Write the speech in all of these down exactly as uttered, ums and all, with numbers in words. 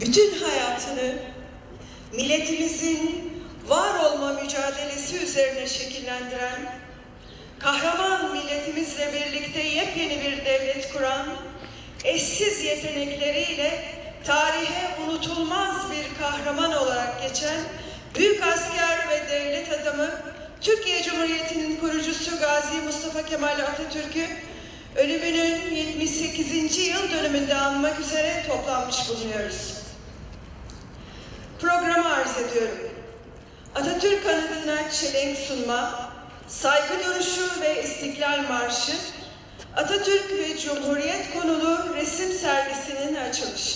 bütün hayatını milletimizin var olma mücadelesi üzerine şekillendiren, kahraman milletimizle birlikte yepyeni bir devlet kuran, eşsiz yetenekleriyle tarihe unutulmaz bir kahraman olarak geçen büyük asker ve devlet adamı, Türkiye Cumhuriyeti'nin kurucusu Gazi Mustafa Kemal Atatürk'ü ölümünün yetmiş sekizinci yıl dönümünde anmak üzere toplanmış bulunuyoruz. Programı arz ediyorum. Atatürk anıtına çelenk sunma, saygı duruşu ve İstiklal Marşı, Atatürk ve Cumhuriyet konulu resim sergisinin açılışı.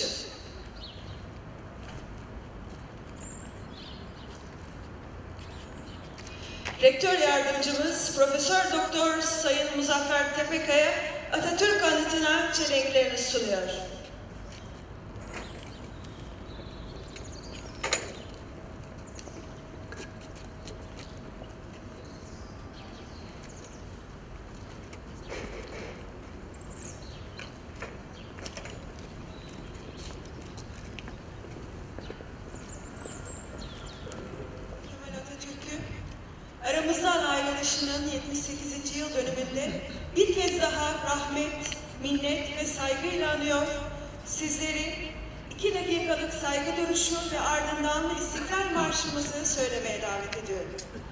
Rektör Yardımcımız Profesör Doktor Sayın Muzaffer Tepekaya Atatürk anıtına çelenklerini sunuyor. Aramızdan ayrılışının yetmiş sekizinci yıl dönümünde bir kez daha rahmet, minnet ve saygıyla anıyor. Sizleri iki dakikalık saygı duruşu ve ardından İstiklal Marşımızı söylemeye davet ediyorum.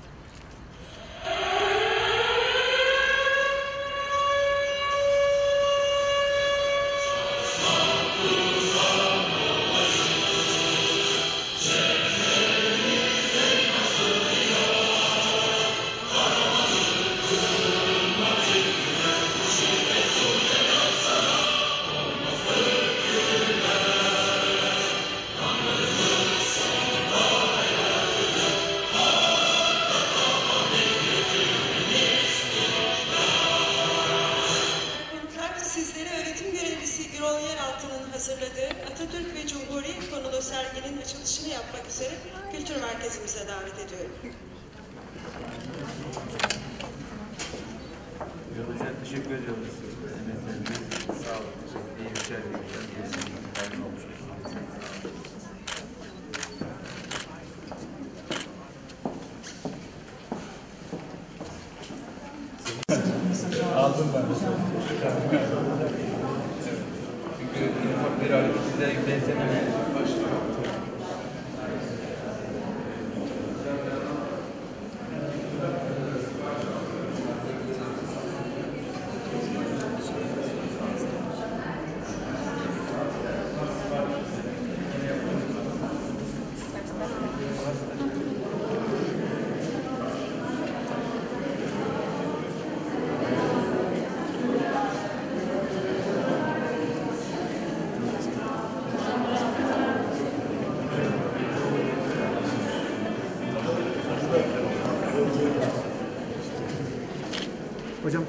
Hazırladığı Atatürk ve Cumhuriyet konulu serginin açılışını yapmak üzere Kültür Merkezimize davet ediyorum. Hocam teşekkür ediyoruz. Sağ olun. İyi bir şey aldım ben. Bir hareketinde yüklensemeye başlıyor. Hocam.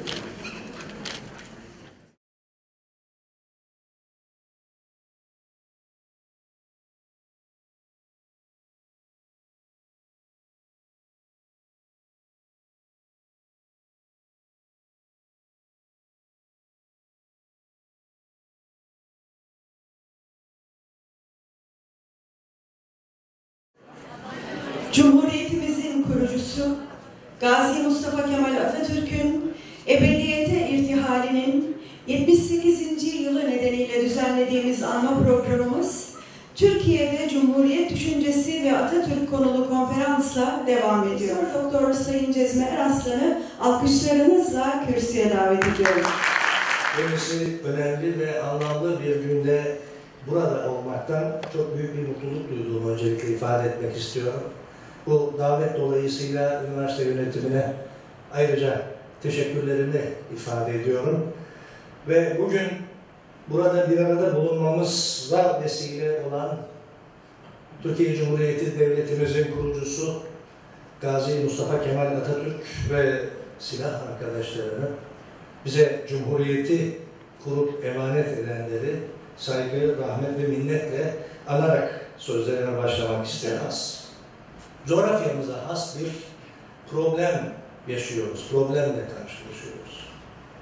Cumhuriyetimizin kurucusu Gazi Mustafa Kemal Atatürk'ün ebediyete irtihalinin yetmiş sekizinci yılı nedeniyle düzenlediğimiz anma programımız Türkiye'de Cumhuriyet Düşüncesi ve Atatürk konulu konferansla devam ediyor. Doktor Sayın Cezmi Eraslan'ı alkışlarınızla kürsüye davet ediyorum. Böylesi önemli ve anlamlı bir günde burada olmaktan çok büyük bir mutluluk duyduğumu öncelikle ifade etmek istiyorum. Bu davet dolayısıyla üniversite yönetimine ayrıca teşekkürlerimi ifade ediyorum. Ve bugün burada bir arada bulunmamızla vesile olan Türkiye Cumhuriyeti Devletimizin kurucusu Gazi Mustafa Kemal Atatürk ve silah arkadaşlarını, bize Cumhuriyeti kurup emanet edenleri saygı, rahmet ve minnetle anarak sözlerine başlamak istemez. Coğrafyamıza has bir problem yaşıyoruz, problemle karşılaşıyoruz.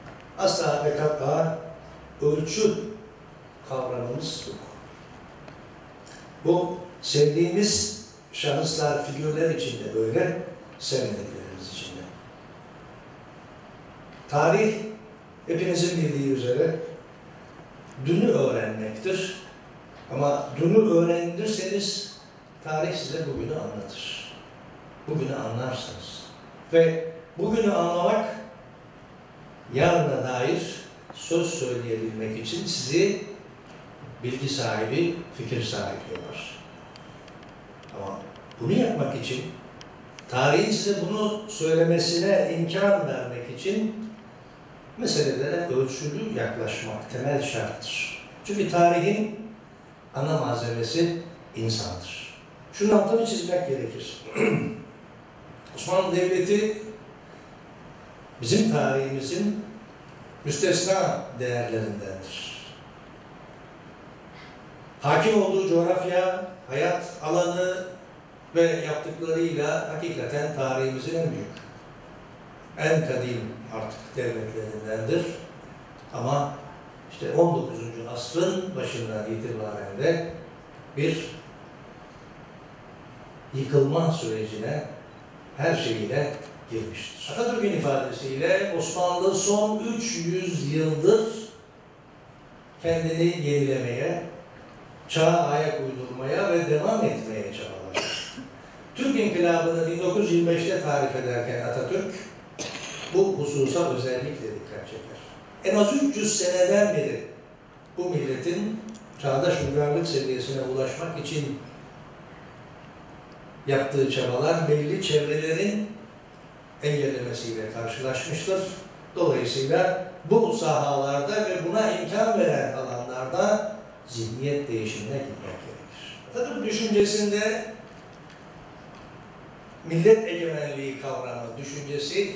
Asla ve kat'a ölçü kavramımız yok. Bu sevdiğimiz şahıslar, figürler için de böyle, sevmediklerimiz için de. Tarih, hepinizin bildiği üzere, dünü öğrenmektir. Ama dünü öğrenirseniz, tarih size bugünü anlatır. Bugünü anlarsınız. Ve bugünü anlamak, yarına dair söz söyleyebilmek için sizi bilgi sahibi, fikir sahibi yapar. Ama bunu yapmak için, tarihin size bunu söylemesine imkan vermek için meselelere ölçülü yaklaşmak temel şarttır. Çünkü tarihin ana malzemesi insandır. Şunun altını çizmek gerekir. Osmanlı Devleti bizim tarihimizin müstesna değerlerindendir. Hakim olduğu coğrafya, hayat alanı ve yaptıklarıyla hakikaten tarihimizin en büyük, en kadim artık devletlerindendir. Ama işte on dokuzuncu asrın başından itibaren de bir yıkılma sürecine her şeyiyle girmiştir. Atatürk'ün ifadesiyle Osmanlı son üç yüz yıldır kendini yenilemeye, çağa ayak uydurmaya ve devam etmeye çabaladı. Türk İnkılabı'nı bin dokuz yüz yirmi beşte tarif ederken Atatürk bu hususa özellikle dikkat çeker. En az üç yüz seneden beri bu milletin çağdaş uygarlık seviyesine ulaşmak için yaptığı çabalar belli çevrelerin engellemesiyle karşılaşmıştır. Dolayısıyla bu sahalarda ve buna imkan veren alanlarda zihniyet değişimine gitmek gerekir. Atatürk düşüncesinde millet egemenliği kavramı, düşüncesi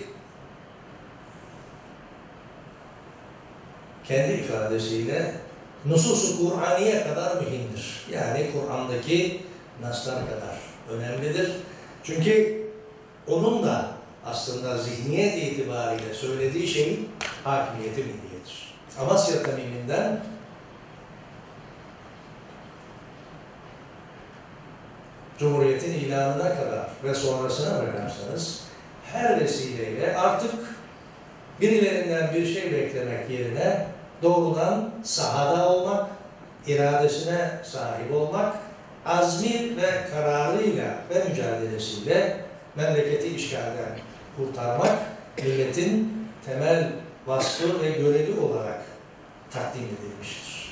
kendi ifadesiyle nusus-u Kur'aniye kadar mühimdir. Yani Kur'an'daki naslar kadar önemlidir. Çünkü onun da aslında zihniyet itibariyle söylediği şey hakimiyeti milliyedir. Amasya Tamimi'nden Cumhuriyet'in ilanına kadar ve sonrasına bakarsanız her vesileyle artık birilerinden bir şey beklemek yerine doğrudan sahada olmak, iradesine sahip olmak, azmi ve kararıyla ve mücadelesiyle memleketi işgalden kurtarmak milletin temel vasfı ve görevi olarak takdim edilmiştir.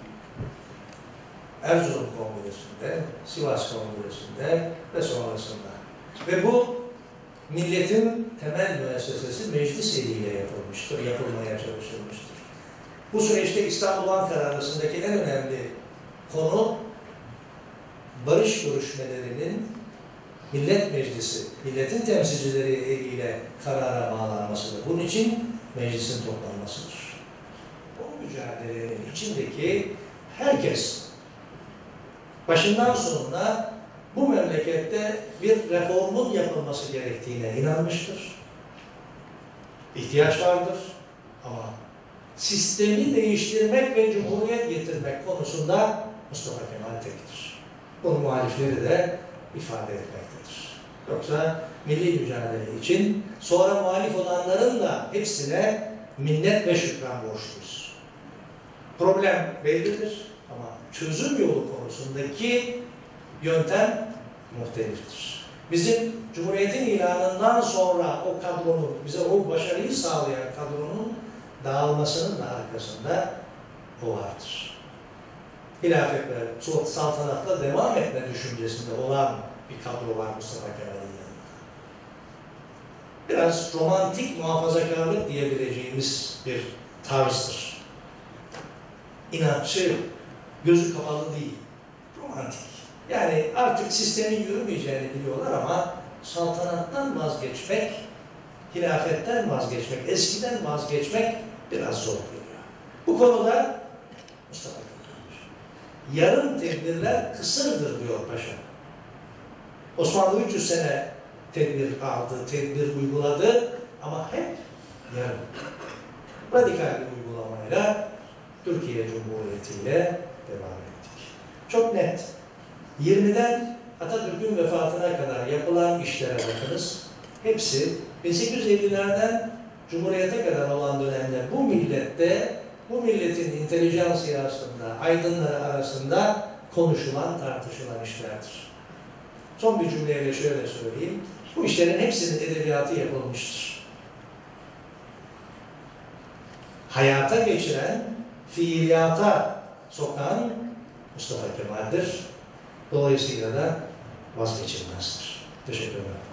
Erzurum Kongresi'nde, Sivas Kongresi'nde ve sonrasında. Ve bu milletin temel müessesesi meclis eliyle yapılmıştır, yapılmaya çalışılmıştır. Bu süreçte İstanbul-Ankara arasındaki en önemli konu barış görüşmelerinin Millet Meclisi, milletin temsilcileri eliyle karara bağlanmasıdır. Bunun için meclisin toplanmasıdır. Bu mücadelenin içindeki herkes başından sonuna bu memlekette bir reformun yapılması gerektiğine inanmıştır. İhtiyaç vardır ama sistemi değiştirmek ve cumhuriyet getirmek konusunda Mustafa Kemal tektir. Bunu muhalifleri de ifade etmektedir. Yoksa milli mücadele için sonra muhalif olanların da hepsine minnet ve şükran borçluyuz. Problem bellidir ama çözüm yolu konusundaki yöntem muhteliftir. Bizim Cumhuriyet'in ilanından sonra o kadronun, bize o başarıyı sağlayan kadronun dağılmasının da arkasında o vardır. Hilafet ve saltanatla devam etme düşüncesinde olan bir kadro var Mustafa Kemal'in yanında. Biraz romantik muhafazakarlık diyebileceğimiz bir tarzdır. İnatçı, gözü kapalı değil, romantik. Yani artık sistemin yürümeyeceğini biliyorlar ama saltanattan vazgeçmek, hilafetten vazgeçmek, eskiden vazgeçmek biraz zor geliyor. Bu konuda Mustafa Kemal yarım tedbirler kısırdır diyor paşa. Osmanlı üç yüz sene tedbir aldı, tedbir uyguladı ama hep yarım. Radikal bir uygulamayla Türkiye Cumhuriyeti ile devam ettik. Çok net. yirmiden Atatürk'ün vefatına kadar yapılan işlere bakınız. Hepsi bin sekiz yüz ellilerden Cumhuriyete kadar olan dönemde bu millette, bu milletin intelijansiyasında, aydınları arasında konuşulan, tartışılan işlerdir. Son bir cümleyle şöyle söyleyeyim. Bu işlerin hepsinin edebiyatı yapılmıştır. Hayata geçiren, fiiliyata sokan Mustafa Kemal'dir. Dolayısıyla da vazgeçilmezdir. Teşekkür ederim.